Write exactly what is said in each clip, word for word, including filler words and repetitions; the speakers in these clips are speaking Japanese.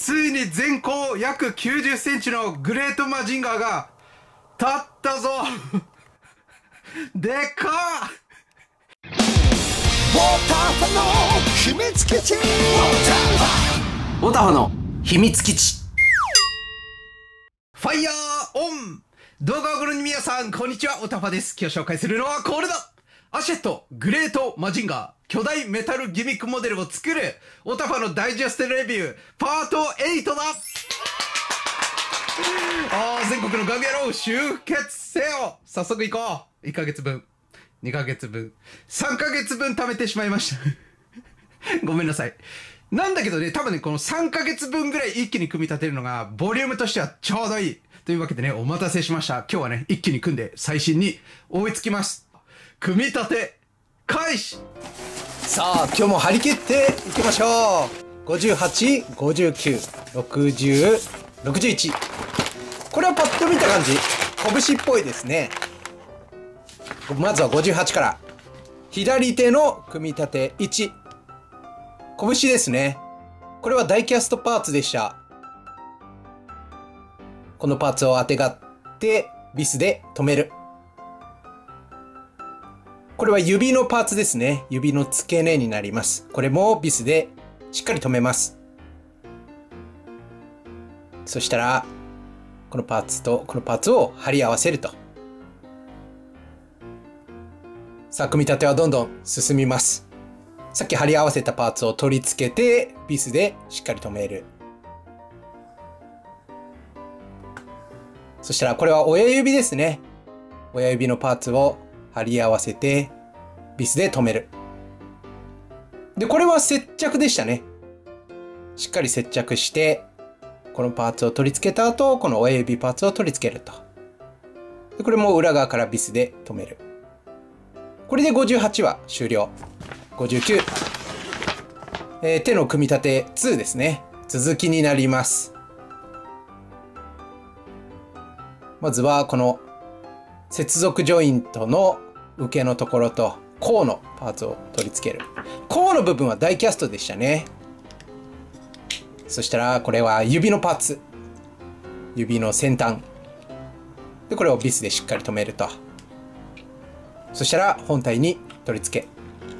ついに全高約きゅうじゅっセンチのグレートマジンガーが立ったぞでかっ。 ウォーターファの秘密基地、 オタファの秘密基地、ファイヤーオン。動画をご覧の皆さん、こんにちは。オタファです。今日紹介するのはこれだ。アシェットグレートマジンガー巨大メタルギミックモデルを作るオタファのダイジェストレビューパートエイトだ。あー、全国のガグ野郎集結せよ。早速行こう。いっかげつぶん、にかげつぶん、さんかげつぶん貯めてしまいましたごめんなさい。なんだけどね、多分ね、このさんかげつぶんぐらい一気に組み立てるのがボリュームとしてはちょうどいいというわけでね、お待たせしました。今日はね、一気に組んで最新に追いつきます。組み立て開始。 さあ今日も張り切っていきましょう。ごじゅうはち、ごじゅうきゅう、ろくじゅう、ろくじゅういち。これはパッと見た感じ拳っぽいですね。まずはごじゅうはちから。左手の組み立ていち、拳ですね。これはダイキャストパーツでした。このパーツをあてがってビスで留める。これは指のパーツですね。指の付け根になります。これもビスでしっかり留めます。そしたらこのパーツとこのパーツを貼り合わせると。さあ組み立てはどんどん進みます。さっき貼り合わせたパーツを取り付けてビスでしっかり留める。そしたらこれは親指ですね。親指のパーツを貼り合わせてビスで留める。でこれは接着でしたね。しっかり接着してこのパーツを取り付けた後、この親指パーツを取り付けると。でこれも裏側からビスで留める。これでごじゅうはちは終了。ごじゅうきゅう、えー、手の組み立てにですね。続きになります。まずはこの接続ジョイントの受けのところと甲のパーツを取り付ける。甲の部分はダイキャストでしたね。そしたらこれは指のパーツ、指の先端でこれをビスでしっかり留めると。そしたら本体に取り付け。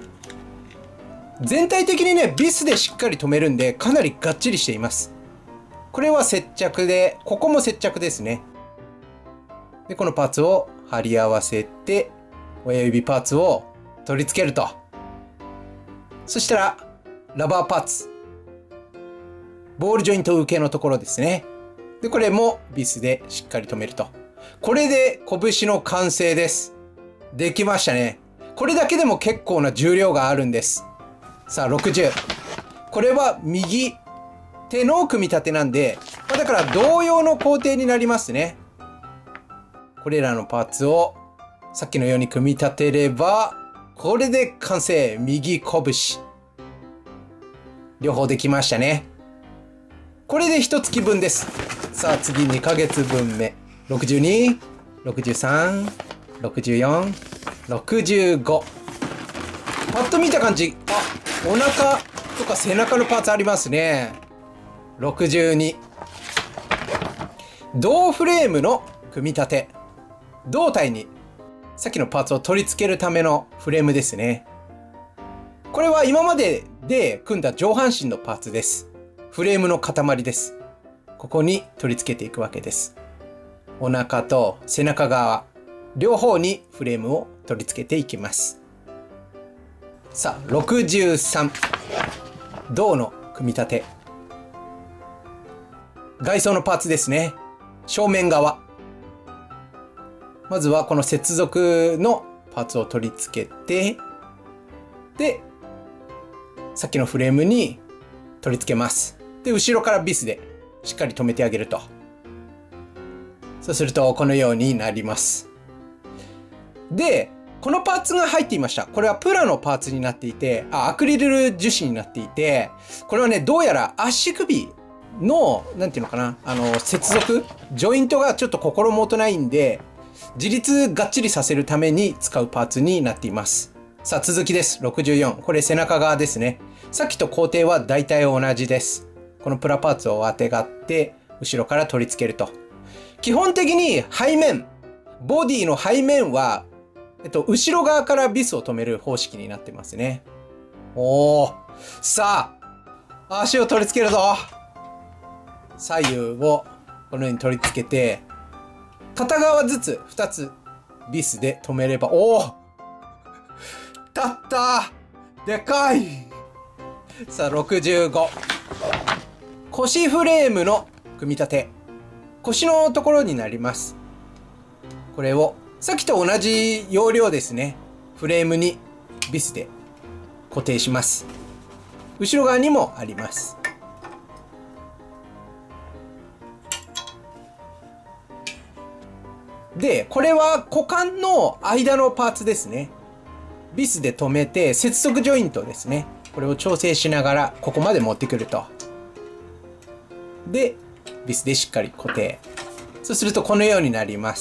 全体的にねビスでしっかり留めるんでかなりがっちりしています。これは接着で、ここも接着ですね。でこのパーツを貼り合わせて親指パーツを取り付けると。そしたらラバーパーツ、ボールジョイント受けのところですね。でこれもビスでしっかり留めると。これで拳の完成です。できましたね。これだけでも結構な重量があるんです。さあろくじゅう、これは右手の組み立てなんで、だから同様の工程になりますね。これらのパーツをさっきのように組み立てればこれで完成。右拳両方できましたね。これで一月分です。さあ次にかげつぶんめ、ろくじゅうに、ろくじゅうさん、ろくじゅうよん、ろくじゅうご。パッと見た感じ、あ、お腹とか背中のパーツありますね。ろくじゅうに、胴フレームの組み立て。胴体にさっきのパーツを取り付けるためのフレームですね。これは今までで組んだ上半身のパーツです。フレームの塊です。ここに取り付けていくわけです。お腹と背中側両方にフレームを取り付けていきます。さあろくじゅうさん、胴の組み立て。外装のパーツですね。正面側、まずはこの接続のパーツを取り付けて、でさっきのフレームに取り付けます。で後ろからビスでしっかり留めてあげると。そうするとこのようになります。でこのパーツが入っていました。これはプラのパーツになっていて、あ、アクリル樹脂になっていて、これはねどうやら足首のなんていうのかな、あの接続ジョイントがちょっと心もとないんで、自立がっちりさせるために使うパーツになっています。さあ続きです。ろくじゅうよん、これ背中側ですね。さっきと工程は大体同じです。 このプラパーツをあてがって後ろから取り付けると。基本的に背面、ボディの背面は、えっと、後ろ側からビスを止める方式になってますね。おー。さあ、足を取り付けるぞ。左右をこのように取り付けて、片側ずつふたつビスで止めれば、おお立ったでかい。さあ、ろくじゅうご。腰フレームの組み立て。腰のところになります。これを、さっきと同じ要領ですね。フレームにビスで固定します。後ろ側にもあります。で、これは股間の間のパーツですね。ビスで留めて、接続ジョイントですね。これを調整しながら、ここまで持ってくると。で、ビスでしっかり固定。そうするとこのようになります。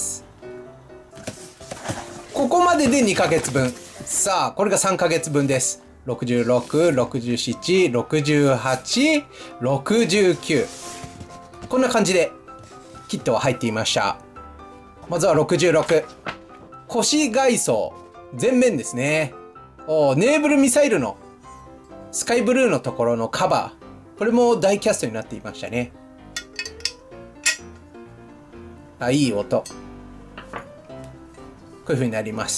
ここまででにかげつぶん。さあ、これがさんかげつぶんです。ろくじゅうろく、ろくじゅうなな、ろくじゅうはち、ろくじゅうきゅう。こんな感じで、キットは入っていました。まずはろくじゅうろく。腰外装。前面ですね。おネーブルミサイルのスカイブルーのところのカバー。これもダイキャストになっていましたね。あ、いい音。こういう風になります。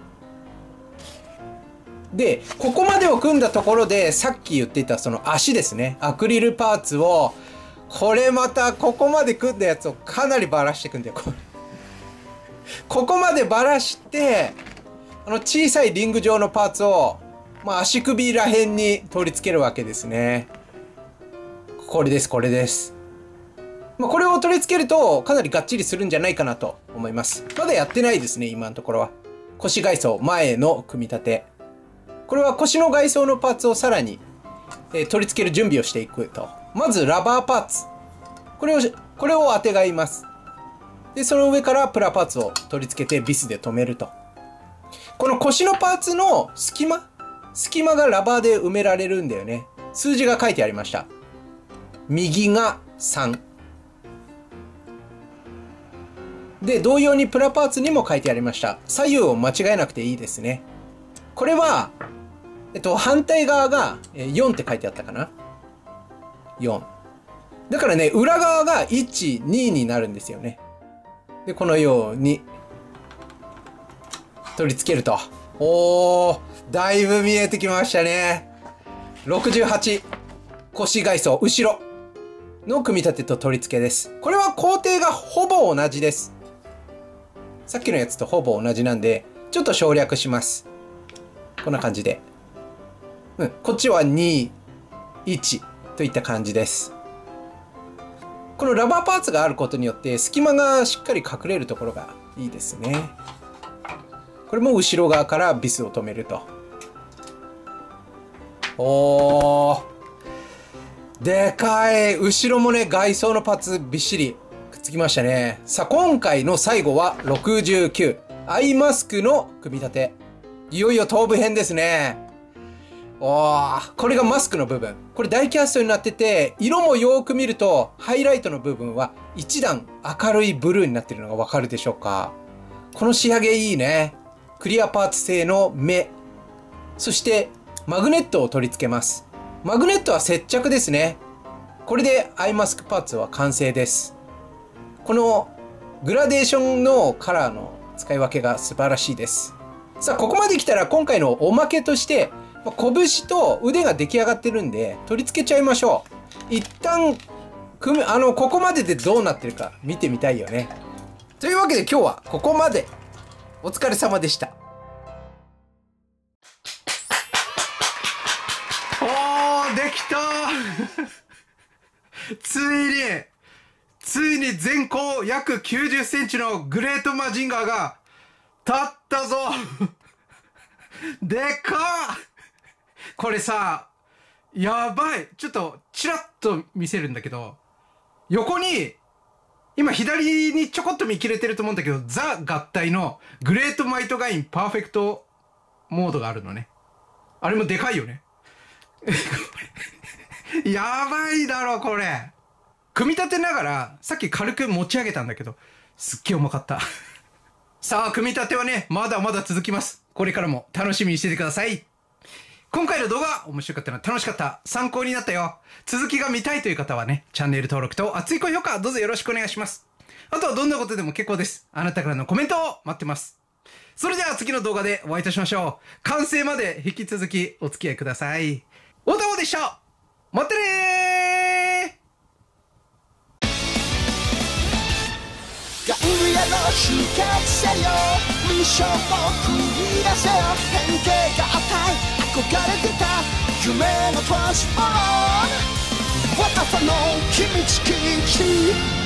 で、ここまでを組んだところで、さっき言っていたその足ですね。アクリルパーツを、これまたここまで組んだやつをかなりバラしていくんだよ。これここまでバラして、あの小さいリング状のパーツを、まあ、足首らへんに取り付けるわけですね。これです、これです。まあ、これを取り付けるとかなりがっちりするんじゃないかなと思います。まだやってないですね、今のところは。腰外装、前の組み立て。これは腰の外装のパーツをさらに、えー、取り付ける準備をしていくと。まずラバーパーツ。これを、これをあてがいます。で、その上からプラパーツを取り付けてビスで留めると。この腰のパーツの隙間隙間がラバーで埋められるんだよね。数字が書いてありました。右がさん。で、同様にプラパーツにも書いてありました。左右を間違えなくていいですね。これは、えっと、反対側がよんって書いてあったかな ?よん。だからね、裏側がいち、にになるんですよね。で、このように取り付けると。おー、だいぶ見えてきましたね。ろくじゅうはち。腰外装、後ろの組み立てと取り付けです。これは工程がほぼ同じです。さっきのやつとほぼ同じなんで、ちょっと省略します。こんな感じで。うん、こっちはに、いちといった感じです。このラバーパーツがあることによって隙間がしっかり隠れるところがいいですね。これも後ろ側からビスを留めると。おー。でかい。後ろもね、外装のパーツびっしりくっつきましたね。さあ、今回の最後はろくじゅうきゅう。アイマスクの組み立て。いよいよ頭部編ですね。おー。これがマスクの部分。これダイキャストになってて、色もよーく見ると、ハイライトの部分は一段明るいブルーになっているのがわかるでしょうか。この仕上げいいね。クリアパーツ製の目。そしてマグネットを取り付けます。マグネットは接着ですね。これでアイマスクパーツは完成です。このグラデーションのカラーの使い分けが素晴らしいです。さあ、ここまで来たら今回のおまけとして、拳と腕が出来上がってるんで取り付けちゃいましょう。一旦組む、あの、ここまででどうなってるか見てみたいよね。というわけで今日はここまで。お疲れ様でした。 おー、できたついについに全高約きゅうじゅっセンチのグレートマジンガーが立ったぞでかっ。これさ、やばい。ちょっとチラッと見せるんだけど、横に今左にちょこっと見切れてると思うんだけど、ザ合体のグレートマイトガインパーフェクトモードがあるのね。あれもでかいよねやばいだろこれ。組み立てながらさっき軽く持ち上げたんだけど、すっげえ重かった。さあ組み立てはねまだまだ続きます。これからも楽しみにしててください。今回の動画面白かったな、楽しかった、参考になったよ、続きが見たいという方はね、チャンネル登録と熱い高評価どうぞよろしくお願いします。あとはどんなことでも結構です。あなたからのコメントを待ってます。それでは次の動画でお会いいたしましょう。完成まで引き続きお付き合いください。おたまでした。待ってねー。 ガンリアの集結せよ、ミッションを繰り出せよ。変形が赤い憧れてた夢のトランスフォーム、私の秘密基地。